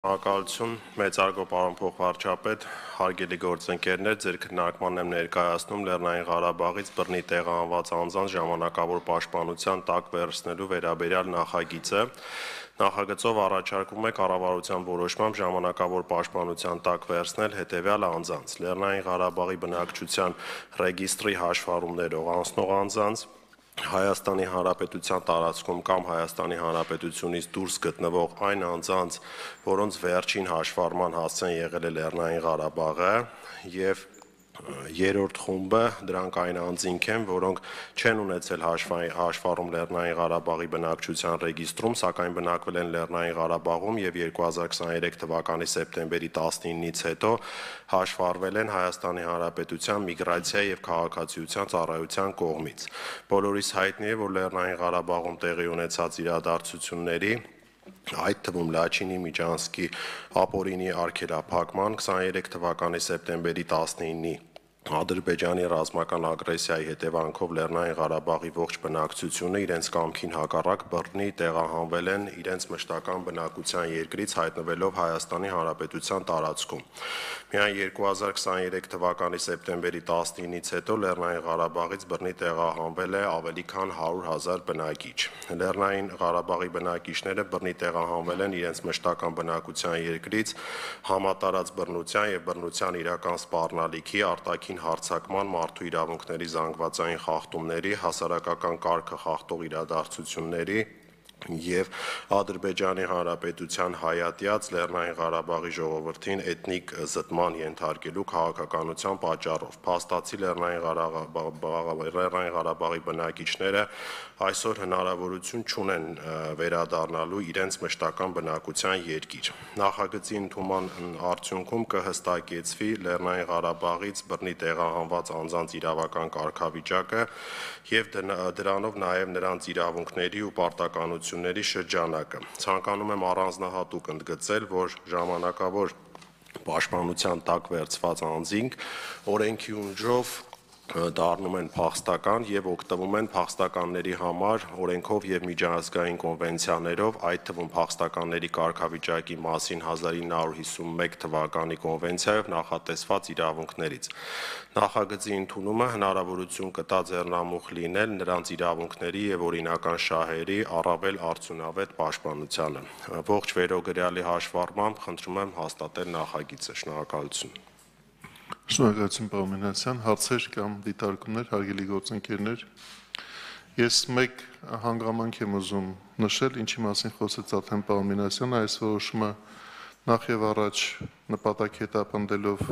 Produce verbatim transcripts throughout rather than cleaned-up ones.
Ակալություն, մեծարգո պարոն փոխվարչապետ, հարգելի գործընկերներ, ձեր քննարկման եմ ներկայացնում Լեռնային Ղարաբաղից բռնի տեղահանված անձանց ժամանակավոր պաշտպանության տակ վերցնելու վերաբերյալ նախագիծը։ Նախագծով առաջարկվում է կառավարության որոշմամբ ժամանակավոր պաշտպանության տակ վերցնել հետևյալ անձանց՝ Լեռնային Ղարաբաղի բնակչության ռեգիստրի հաշվառումներով անցնող անձանց, Հայաստանի Հանրապետության տարածքում կամ Հայաստանի Հանրապետությունից դուրս գտնվող այն անձանց, որոնց վերջին հաշվառման հասցեն եղել է Լեռնային Ղարաբաղը, եւ երրորդ խումբը դրանք այն անձինք են, որոնք չեն ունեցել հաշվառում Լեռնային Ղարաբաղի բնակչության ռեգիստրում, սակայն բնակվել են Լեռնային Ղարաբաղում եւ երկու հազար քսաներեք թվականի սեպտեմբերի տասնինից հետո հաշվառվել են Հայաստանի Հանրապետության միգրացիա եւ քաղաքացիության ծառայության կողմից։ Բոլորիս հայտնի է, որ Լեռնային Ղարաբաղում տեղի ունեցած իրադարձությունների այդ թվում Լաչինի Միջանցքի ապօրինի արգելափակման քսաներեք թվականի սեպտեմբերի տասնինի Ադրբեջանի ռազմական ագրեսիայի հետևանքով Լեռնային Ղարաբաղի ողջ բնակչությունը իրենց կամքին հակառակ բռնի տեղահանվել են իրենց մշտական բնակության երկրից հայտնվելով Հայաստանի Հանրապետության տարածքում։ Միայն երկու հազար քսաներեք թվականի սեպտեմբերի տասնինից հետո Լեռնային Ղարաբաղից բռնի տեղահանվել է ավելի քան հարյուր հազար բնակիչ։ Լեռնային Ղարաբաղի բնակիչները բռնի տեղահանվել են իրենց մշտական բնակության երկրից համատարած բռնության եւ բռնության իրական սպառնալիքի արտաքին հարձակման, մարդու իրավունքների զանգվածային խախտումների, հասարակական կարգը խախտող իրադարձությունների եւ Ադրբեջանի Հանրապետության հայատյաց Լեռնային Ղարաբաղի ժողովրդին էթնիկ զտման ենթարկելու քաղաքականության պատճառով։ Փաստացի Լեռնային Ղարաբաղի բնակիչները այսօր հնարավորություն չունեն վերադառնալու իրենց մշտական բնակության երկիր։ Նախագծի ընդունման արդյունքում կհստակեցվի Լեռնային Ղարաբաղից բռնի տեղահանված անձանց իրավական կարգավիճակը եւ դրանով նաեւ նրանց իրավունքների ու պարտականությունների շրջանակը։ Ցանկանում եմ առանձնահատուկ ընդգծել, որ ժամանակավոր պաշտպանության տակ վերցված անձինք օրենքի ուժով դառնում են փախստական եւ օգտվում են փախստականների համար օրենքով եւ միջազգային կոնվենցիաներով, այդ թվում փախստականների կարգավիճակի մասին հազար ինը հարյուր հիսունմեկ թվականի կոնվենցիայով նախատեսված իրավունքներից։ Նախագծի ընդունումը հնարավորություն կտա ձեռնամուխ լինել նրանց իրավունքների եւ օրինական շահերի առավել արդյունավետ պաշտպանությանը։ Ողջ վերոգրյալի հաշվառմամբ խնդրում եմ հաստատել նախագիծը։ Շնորհակալություն։ Շնորհակալություն պարոն Մինասյան, հարցեր կամ դիտարկումներ, հարգելի գործընկերներ։ Ես մեկ հանգամանք եմ ուզում նշել, ինչի մասին խոսեց արդեն պարոն Մինասյանը, այս որոշումը նախ եւ առաջ նպատակ հետապնդելով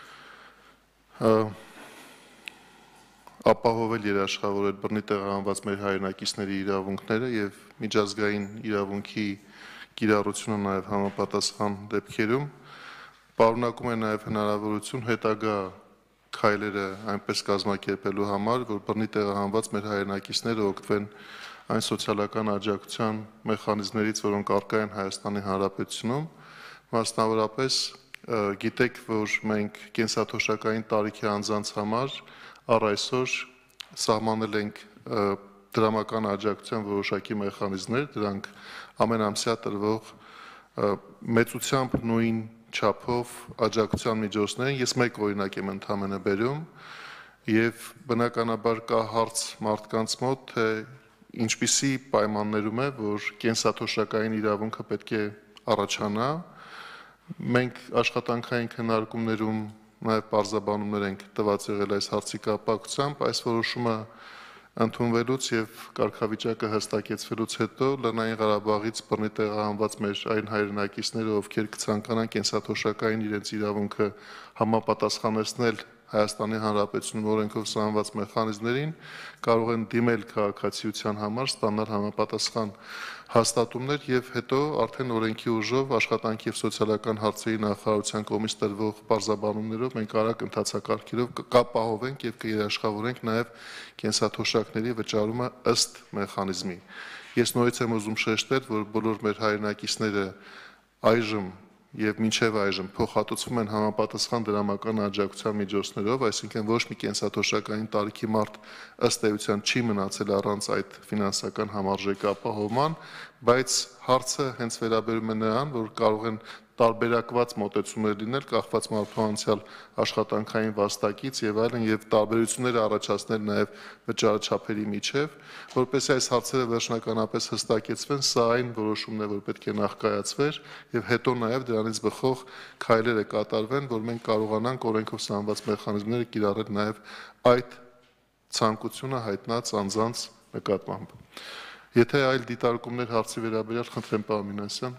ապահովել երաշխավորել բռնի տեղահանված մեր հայրենակիցների իրավունքները եւ միջազգային իրավունքի կիրառությունը նաեւ համապատասխան դեպքերում պարունակում է նաև հնարավորություն հետագա քայլերը այնպես կազմակերպելու համար, որ բռնի տեղահանված մեր հայրենակիցները օգտվեն այն սոցիալական աջակցության մեխանիզմներից, որոնք առկա են Հայաստանի Հանրապետությունում, մասնավորապես գիտեք, որ մենք կենսաթոշակային տարիքի անձանց համար առ այսօր սահմանել ենք դրամական աջակցության որոշակի մեխանիզմներ, դրանք ամենամսյա տրվող մեծությամբ նույն չափով աջակցության միջոցներ են, ես մեկ օրինակ եմ ընդհանրապես բերում եւ բնականաբար կա հարց մարդկանց մոտ, թե ինչպիսի պայմաններում է, որ կենսաթոշակային իրավունքը պետք է առաջանա։ Մենք աշխատանքային քննարկումներում նաեւ բարձաբանումներ ենք տված եղել այս հարցի կապակցությամբ, այս որոշումը ընդունվելուց եւ կարգավիճակը հստակեցվելուց հետո Լեռնային Ղարաբաղից բռնի տեղահանված մեր այն հայրենակիցները, ովքեր կցանկանան կենսաթոշակային իրենց իրավունքը համապատասխանեցնել Հայաստանի Հանրապետությունում օրենքով սահմանված մեխանիզմներին, կարող են դիմել քաղաքացիության համար, ստանալ համապատասխան հաստատումներ եւ հետո արդեն օրենքի ուժով աշխատանքի եւ սոցիալական հարցերի նախարարության կողմից տրվող բարձաբանումներով մենք արագ ընթացակարգերով կապահովենք եւ կերաշխավորենք նաեւ կենսաթոշակների վճարումը ըստ մեխանիզմի։ Ես նորից եմ ուզում շեշտել, որ բոլոր մեր հայրենակիցները այժմ եւ մինչեւ այժմ փոխհատուցվում են համապատասխան դրամական աջակցության միջոցներով, այսինքն ոչ մի կենսաթոշակային տարիքի մարդ ըստ էության չի մնացել առանց այդ ֆինանսական համարժեքը ապահովման, բայց հարցը հենց վերաբերում է նրան, որ կարող են տարբերակված մոտեցումներ լինել, կախված մարդու անցյալ աշխատանքային վաստակից եւ այլն, եւ տարբերությունները առաջացնել նաեւ վճարաչափերի միջև, որպեսզի այս հարցերը վերջնականապես հստակեցվեն, սա այն որոշումն է, որ պետք է նախ կայացվեր եւ հետո նաեւ դրանից բխող քայլերը կատարվեն, որ մենք կարողանանք օրենքով սահմանված մեխանիզմները կիրառել նաեւ այդ ցանկությունը հայտնած անձանց նկատմամբ։ Եթե այլ դիտարկումներ հարցի վերաբերյալ, խնդրեմ պարոն Մինասյան։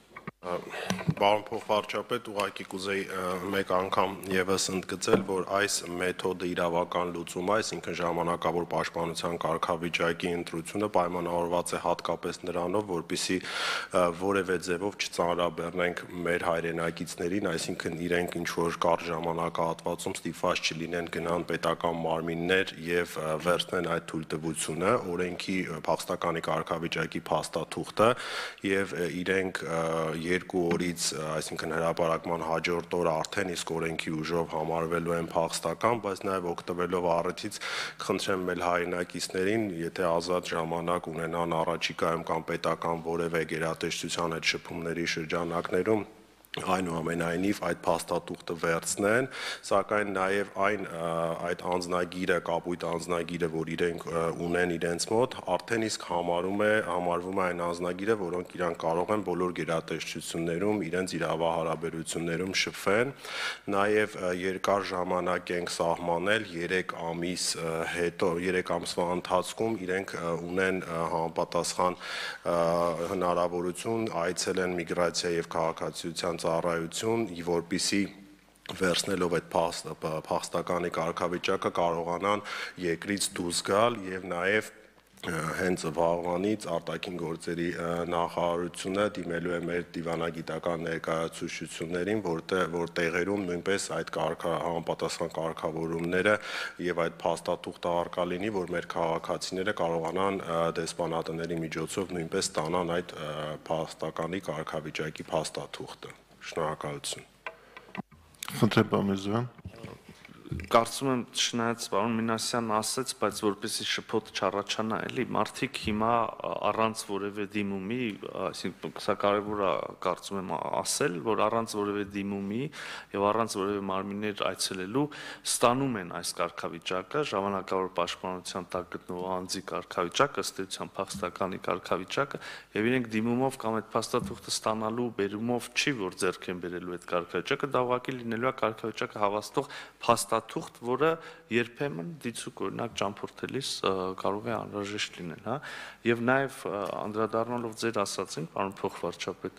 Պարոն փոխվարչապետ, ուղղակի կուզեի մեկ անգամ եւս ընդգծել, որ այս մեթոդը իրավական լուծում է, այսինքն ժամանակավոր պաշտպանության կարգավիճակի ընտրությունը պայմանավորված է հատկապես նրանով, որպեսզի որևէ ձևով չծանրաբեռնենք մեր հայրենակիցներին, այսինքն իրենք ինչ որ կարճ ժամանակահատվածում ստիպված չլինեն գնան պետական մարմիններ եւ վերցնեն այդ թույլտվությունը, օրենքի փախստականի կարգավիճակի փաստաթուղթը եւ իրենք երկու օրից, այսինքն հրապարակման հաջորդ օրը արդեն իսկ օրենքի ուժով համարվելու են փախստական, բայց նաև օգտվելով առիթից խնդրեմ մեր հայրենակիցներին, եթե ազատ ժամանակ ունենան առաջիկայում կամ պետական որևէ գերատեսչության հետ շփումների շրջանակներում այնուամենայնիվ այդ փաստաթուղթը վերցնեն, սակայն նաև այն այդ անձնագիրը, կապույտ անձնագիրը, որ իրենք ունեն իրենց մոտ, արդեն իսկ համարում է, համարվում է այն անձնագիրը, որոնք իրանք կարող են բոլոր գերատեսչություններում իրենց իրավահարաբերություններում շփվեն, նաև երկար ժամանակ ենք սահմանել երեք ամիս հետո, երեք ամսվա ընթացքում իրենք ունեն համապատասխան հնարավորություն այցելեն միգրացիա եւ քաղաքացիության ծառայություն, որպեսզի վերցնելով այդ փախստականի կարգավիճակը կարողանան երկրից դուրս գալ եւ նաեւ հենց վաղվանից արտաքին գործերի նախարարությունը դիմելու է մեր դիվանագիտական ներկայացուցիչներին, որ տեղերում նույնպես այդ համապատասխան կարգավորումները եւ այդ փաստաթուղթը արկա լինի, որ մեր քաղաքացիները կարողանան դեսպանատների միջոցով նույնպես ստանան այդ փաստականի կարգավիճակի փաստաթուղթը։ Շնորհակալություն։ Խնդրեմ պարոն Միրզոյան։ Կարծում եմ չնայած պարոն Մինասյանն ասեց, բայց որպեսզի շփոթ չառաջանա, էլի մարդիկ հիմա առանց որևէ դիմումի, այսինքն սա կարևոր է կարծում եմ ասել, որ առանց որևէ դիմումի եւ առանց որևէ մարմիններ այցելելու ստանում են այս կարգավիճակը, ժամանակավոր պաշտպանության տակ գտնվող անձի կարգավիճակը, ըստ էության փախստականի կարգավիճակը, եւ իրենք դիմումով կամ այդ փաստաթուղթը ստանալու բերումով չի, որ ձեռք են բերելու այդ կարգավիճակը, դա ուղղակի լինելու է կարգավիճակը հավաստող փաստաթուղթ, որը երբեմն դիցուկ օրինակ ճամփորդելիս կարող է անհրաժեշտ լինել, հա, եւ նաեւ անդրադառնալով ձեր ասացին, պարոն փոխվարչապետ,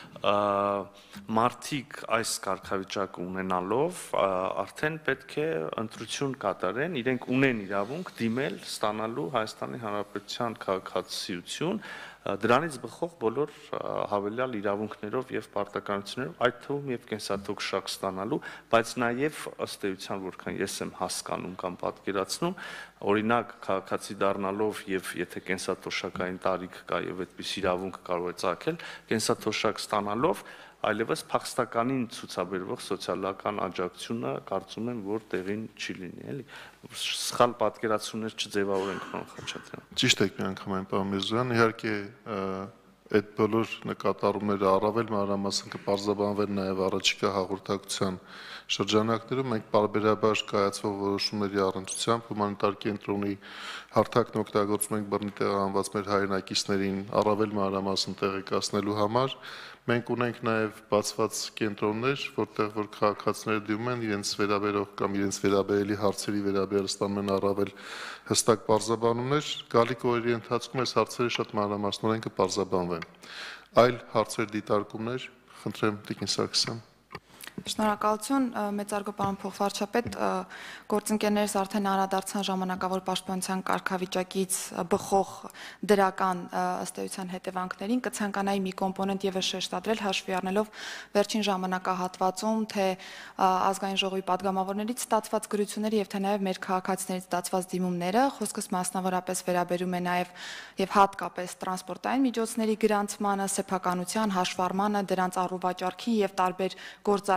մարդիկ այս կարգավիճակը ունենալով արդեն պետք է ընտրություն կատարեն, իրենք ունեն իրավունք դիմել ստանալու Հայաստանի Հանրապետության քաղաքացիություն, դրանից բխող բոլոր հավելյալ իրավունքներով եւ պարտականություններով, այդ թվում եւ կենսաթոշակ ստանալու, բայց նաեւ ըստ էության, որքան ես եմ հասկանում կամ պատկերացնում, օրինակ քաղաքացի դառնալով եւ եթե կենսաթոշակային տարիք կա եւ այդպես իրավունք կարող է ծագել, կենսաթոշակ ստանալով այլևս փախստականին ցուցաբերվող սոցիալական աջակցությունը կարծում եմ, որ տեղին չի լինի, էլի։ Սխալ պատկերացումներ չձևավորենք, պարոն Խաչատրյան։ Ճիշտ եք մի անգամ այն պարոն Միրզոյան, իհարկե այդ բոլոր նկատառումները առավել մանրամասն կպարզաբանվեն նաև առաջիկա հաղորդակցության շրջանակներում, մենք պարբերաբար կայացվող որոշումների առնչությամբ հումանիտար կենտրոնի հարթակն օգտագործում ենք բռնի տեղահանված մեր հայրենակիցներին առավել մանրամասն տեղեկացնելու համար։ Մենք ունենք նաև բացված կենտրոններ, որտեղ որ քաղաքացիները դիմում են իրենց վերաբերող կամ իրենց վերաբերելի հարցերի վերաբերյալ ստանում են առավել հստակ պարզաբանումներ, գալիք օրերի ընթացքում այս հարցերը շատ մանրամասնորեն կպարզաբանվեն։ Այլ հարցեր դիտարկումներ, խնդրեմ Տիկին Սարգսյան։ Շնորհակալություն, մեծարգո պարոն փոխվարչապետ, գործընկերներս արդեն անդրադարձան ժամանակավոր պաշտպանության կարգավիճակից բխող դրական ըստ էության հետևանքներին, կցանկանայի մի կոմպոնենտ եւս շեշտադրել, հաշվի առնելով վերջին ժամանակահատվածում թե ազգային ժողովի падգամավորներից ստացված գրությունները եւ թե նաեւ մեր քաղաքացիներից ստացված դիմումները, խոսքս մասնավորապես վերաբերում է նաեւ եւ հատկապես տրանսպորտային միջոցների գրանցմանը, սեփականության հաշվառմանը, դրանց առուվաճառքին եւ տարբեր գործ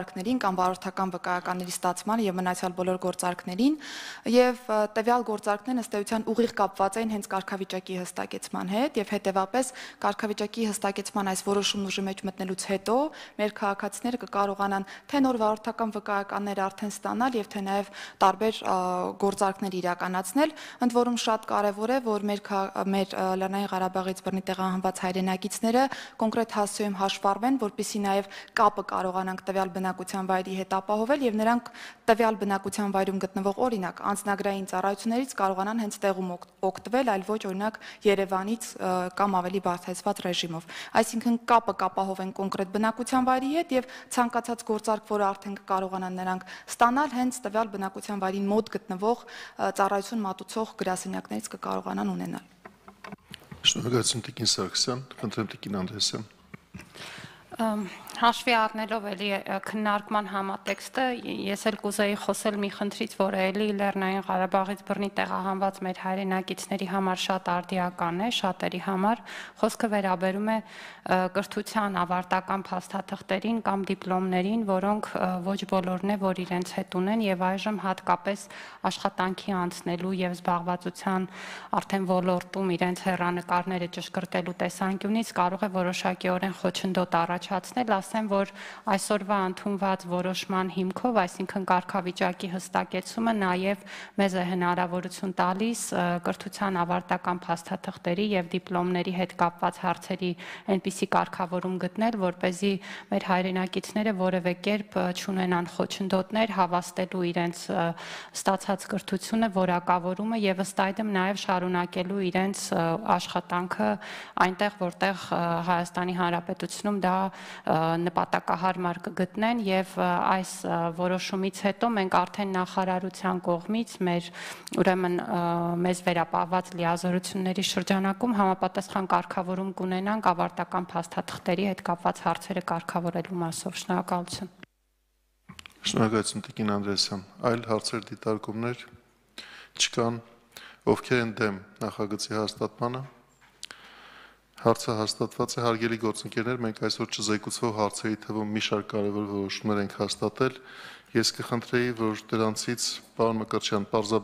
գործարքներին կամ վարորդական վկայականների ստացման եւ մնացյալ բոլոր գործարքներին եւ տվյալ գործարքներն ըստ էության ուղիղ կապված էին հենց կարգավիճակի հստակեցման հետ եւ հետեւաբար կարգավիճակի հստակեցման այս որոշումն ուժի մեջ մտնելուց հետո մեր քաղաքացիները կկարողանան թե նոր վարորդական վկայականներ արդեն ստանալ եւ թե նաեւ տարբեր գործարքներ իրականացնել, ընդ որում շատ կարեւոր է, որ մեր մեր Լեռնային Ղարաբաղից բռնի տեղահանված հայրենակիցները կոնկրետ հասցեում հաշվառվեն, որպեսզի նաեւ կապը կարողանանք տվյալ բնակության վայրի հետ ապահովել եւ նրանք տվյալ բնակության վայրում գտնվող օրինակ անձնագրային ծառայություններից կարողանան հենց տեղում օգտվել, այլ ոչ օրինակ Երևանից կամ ավելի բարձրացված ռեժիմով։ Այսինքն կապը կապահովեն կոնկրետ բնակության վայրի հետ եւ ցանկացած գործարք, որը արդեն կկարողանան նրանք ստանալ, հենց տվյալ բնակության վայրին մոտ գտնվող ծառայություն մատուցող գրասենյակներից կկարողանան ունենալ։ Շնորհակալություն Տիկին Սարգսյան, խնդրեմ Տիկին Անդրեասյան։ Հաշվի առնելով էլի քննարկման համատեքստը, ես էլ կուզեի խոսել մի խնդրից, որը էլի Լեռնային Ղարաբաղից բռնի տեղահանված մեր հայրենակիցների համար շատ արդիական է, շատերի համար, խոսքը վերաբերում է կրթության ավարտական փաստաթղթերին կամ դիպլոմներին, որոնք ոչ բոլորն է, որ իրենց հետ ունեն եւ այժմ հատկապես աշխատանքի անցնելու եւ զբաղվածության արդեն ոլորտում իրենց հեռանկարները ճշգրտելու տեսանկյունից կարող է որոշակիորեն խոչընդոտ առաջացնել, ասեմ, որ այսօրվա ընդունված որոշման հիմքով, այսինքն կարգավիճակի հստակեցումը նաև մեզ է հնարավորություն տալիս կրթության ավարտական փաստաթղթերի եւ դիպլոմների հետ կապված հարցերի այնպիսի կարգավորում գտնել, որպեսզի մեր հայրենակիցները որևէ կերպ չունենան խոչընդոտներ հավաստելու իրենց ստացած կրթությունը, որակավորումը եւ ըստ այդմ նաեւ շարունակելու իրենց աշխատանքը այնտեղ, որտեղ Հայաստանի Հանրապետությունում դա նպատակահարմար կգտնեն եւ այս որոշումից հետո մենք արդեն նախարարության կողմից մեր ուրեմն մեզ վերապահված լիազորությունների շրջանակում համապատասխան կարգավորում կունենանք ավարտական փաստաթղթերի հետ կապված հարցերը կարգավորելու մասով։ Շնորհակալություն։ Շնորհակալություն Տիկին Անդրեասյան։ Այլ հարցեր դիտարկումներ չկան, ովքեր են դեմ նախագծի հաստատմանը։ Հարցը հաստատված է, հարգելի գործընկերներ, մենք այսօր չզեկուցվող հարցերի թվում մի շարք կարևոր որոշումներ ենք հաստատել։ Ես կխնդրեի, որ դրանցից պարոն Մկրտչյան պարզաբանի